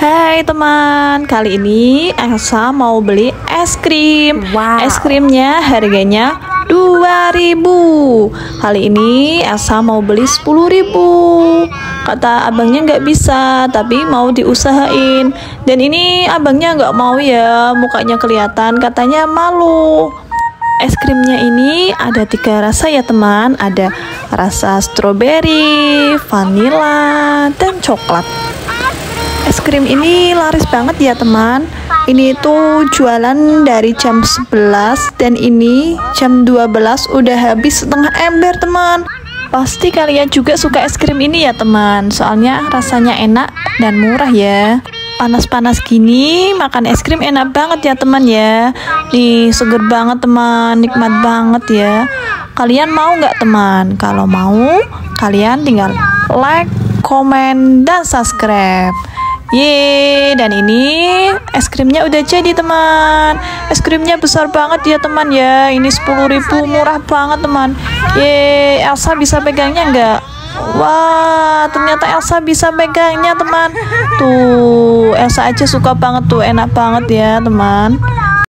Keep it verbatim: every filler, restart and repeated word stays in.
Hai teman, kali ini Elsa mau beli es krim. Wow. Es krimnya harganya dua ribu. Kali ini Elsa mau beli sepuluh ribu. Kata abangnya nggak bisa, tapi mau diusahain. Dan ini abangnya nggak mau ya, mukanya kelihatan, katanya malu. Es krimnya ini ada tiga rasa ya teman. Ada rasa stroberi, vanila, dan coklat. Es krim ini laris banget ya teman. Ini tuh jualan dari jam sebelas dan ini jam dua belas udah habis setengah ember teman. Pasti kalian juga suka es krim ini ya teman. Soalnya rasanya enak dan murah ya. Panas-panas gini makan es krim enak banget ya teman ya. Nih seger banget teman, nikmat banget ya. Kalian mau nggak teman? Kalau mau kalian tinggal like, komen, dan subscribe. Yeay, dan ini es krimnya udah jadi teman. Es krimnya besar banget ya teman ya. Ini sepuluh ribu, murah banget teman. Yeay, Elsa bisa pegangnya nggak? Wah, ternyata Elsa bisa pegangnya teman. Tuh, Elsa aja suka banget tuh, enak banget ya teman.